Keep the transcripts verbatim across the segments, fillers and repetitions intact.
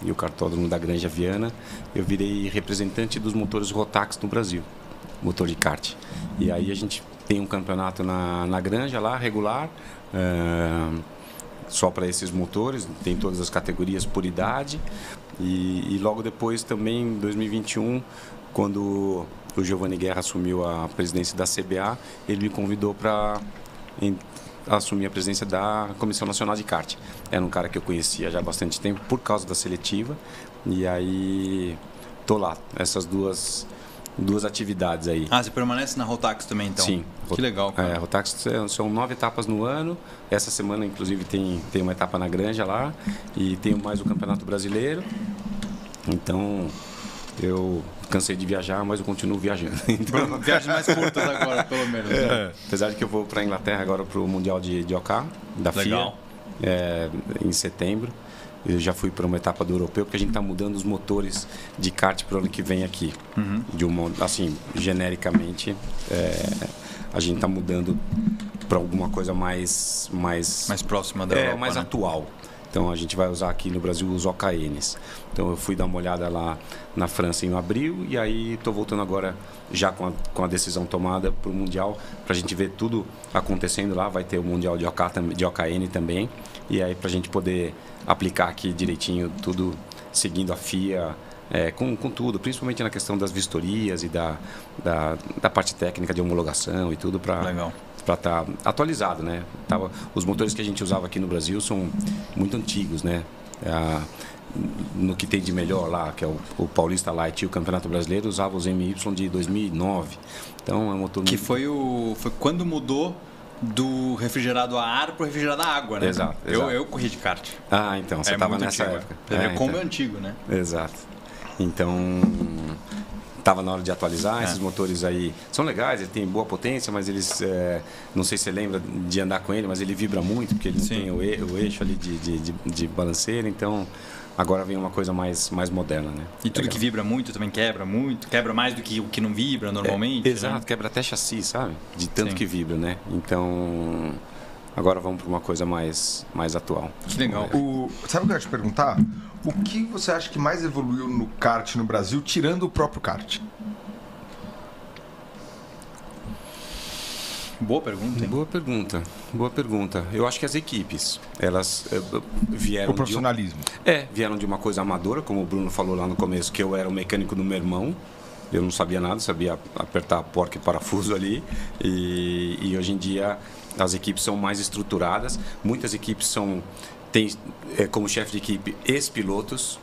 e o Kartódromo da Granja Viana, eu virei representante dos motores Rotax no Brasil, motor de kart. E aí a gente tem um campeonato na, na Granja lá, regular, uh, só para esses motores, tem todas as categorias por idade. E, e logo depois também, em dois mil e vinte e um, quando o Giovanni Guerra assumiu a presidência da C B A, ele me convidou para assumir a presidência da Comissão Nacional de Kart. Era um cara que eu conhecia já há bastante tempo por causa da seletiva. E aí tô lá, essas duas, duas atividades aí. Ah, você permanece na Rotax também, então? Sim. Que legal, cara. É, Rotax são nove etapas no ano. Essa semana, inclusive, tem, tem uma etapa na Granja lá. E tem mais o Campeonato Brasileiro. Então, eu cansei de viajar, mas eu continuo viajando. Então... Viagens mais curtas agora, pelo menos. É. Né? Apesar de que eu vou para a Inglaterra agora para o Mundial de, de OK, da legal. FIA, é, em setembro. Eu já fui para uma etapa do europeu, porque a gente está mudando os motores de kart para o ano que vem aqui. Uhum. De um, assim, genericamente, é, a gente está mudando para alguma coisa mais... Mais, mais próxima da é, Europa, mais né? atual. Então, a gente vai usar aqui no Brasil os O K Ns. Então, eu fui dar uma olhada lá na França em abril e aí estou voltando agora, já com a, com a decisão tomada para o Mundial, para a gente ver tudo acontecendo lá. Vai ter o Mundial de, OK, de O K N também. E aí, para a gente poder aplicar aqui direitinho, tudo seguindo a FIA, é, com, com tudo, principalmente na questão das vistorias e da, da, da parte técnica de homologação e tudo para... Legal. Para estar tá atualizado, né? Tava, os motores que a gente usava aqui no Brasil são muito antigos, né? Ah, no que tem de melhor lá, que é o, o Paulista Light e o Campeonato Brasileiro, usava os M Y de dois mil e nove. Então é um motor que muito... foi o foi quando mudou do refrigerado a ar para o refrigerado a água, né? Exato, eu, exato. eu corri de kart. Ah, então você estava é nessa antigo, época. É, é, como então... é antigo, né? Exato. Então estava na hora de atualizar. É. Esses motores aí são legais, ele tem boa potência, mas eles, é, não sei se você lembra de andar com ele, mas ele vibra muito, porque ele não tem o, e, o eixo ali de, de, de, de balanceira, então agora vem uma coisa mais, mais moderna, né? E tudo legal. Que vibra muito também quebra muito, quebra mais do que o que não vibra normalmente. É, exato, né? Quebra até chassi, sabe? De tanto Sim. que vibra, né? Então, agora vamos para uma coisa mais, mais atual. Que legal. O, sabe o que eu ia te perguntar? O que você acha que mais evoluiu no kart no Brasil, tirando o próprio kart? Boa pergunta, hein? Boa pergunta, boa pergunta. Eu acho que as equipes, elas uh, vieram... O profissionalismo. De, é, vieram de uma coisa amadora, como o Bruno falou lá no começo, que eu era o mecânico do meu irmão. Eu não sabia nada, sabia apertar porca e parafuso ali. E, e hoje em dia as equipes são mais estruturadas. Muitas equipes são... Tem é, como chefe de equipe ex-pilotos,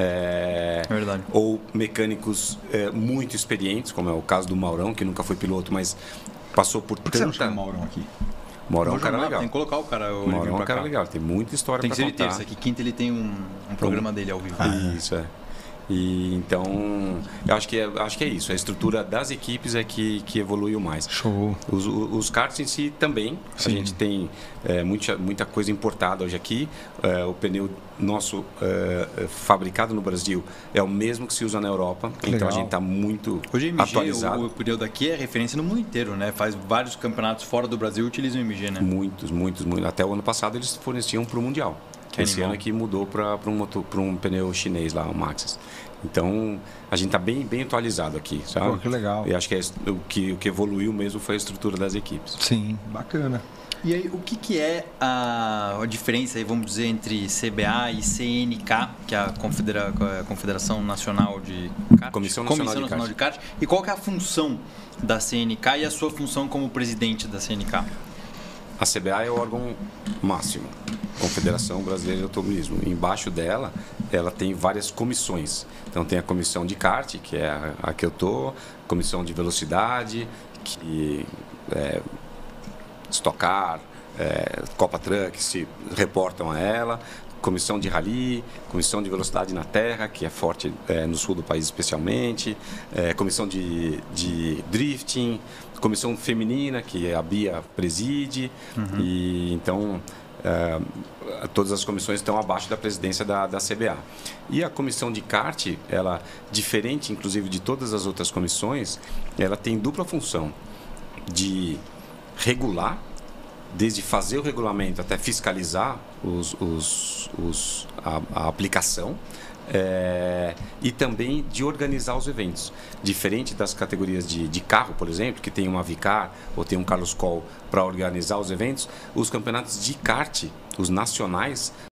é, é verdade. Ou mecânicos é, muito experientes, como é o caso do Maurão, que nunca foi piloto, mas passou por, por que tanta... você não chama o Maurão aqui? Maurão é um cara legal. Tem que colocar o cara. O Maurão é um cara legal, tem muita história para contar. Tem que ser ele terça, que quinta ele tem um, um programa um... dele ao vivo. Ah, isso, é. E, então, eu acho que, é, acho que é isso. A estrutura das equipes é que, que evoluiu mais. Show. Os, os karts em si também. Sim. A gente tem é, muita, muita coisa importada hoje aqui. É, o pneu nosso é, fabricado no Brasil é o mesmo que se usa na Europa. Que então, legal. A gente está muito hoje, M G, atualizado. O, o pneu daqui é referência no mundo inteiro, né? Faz vários campeonatos fora do Brasil e utilizam o M G, né? Muitos, muitos, muitos. Até o ano passado eles forneciam para o Mundial. Que Esse animal. Ano aqui mudou para um, motor, um pneu chinês lá, o Maxxis. Então, a gente está bem, bem atualizado aqui, sabe? Pô, que legal. E acho que, é, o que o que evoluiu mesmo foi a estrutura das equipes. Sim, bacana. E aí, o que, que é a, a diferença, aí, vamos dizer, entre C B A e C N K, que é a, Confedera, a Confederação Nacional de Kart? Comissão Nacional, Comissão de, Nacional Kart. de Kart. E qual que é a função da C N K e a sua função como presidente da C N K? A C B A é o órgão máximo, Confederação Brasileira de Automobilismo. Embaixo dela, ela tem várias comissões. Então, tem a comissão de kart, que é a, a que eu estou, comissão de velocidade, que é Stock Car, é, Copa Truck, se reportam a ela, comissão de rally, comissão de velocidade na terra, que é forte é, no sul do país especialmente, é, comissão de, de drifting, comissão feminina, que a Bia preside, uhum. E então é, todas as comissões estão abaixo da presidência da, da C B A. E a comissão de kart, ela, diferente inclusive de todas as outras comissões, ela tem dupla função de regular, desde fazer o regulamento até fiscalizar os, os, os, a, a aplicação, É, e também de organizar os eventos. Diferente das categorias de, de carro, por exemplo, que tem uma Vicar ou tem um Carlos Coll para organizar os eventos, os campeonatos de kart, os nacionais,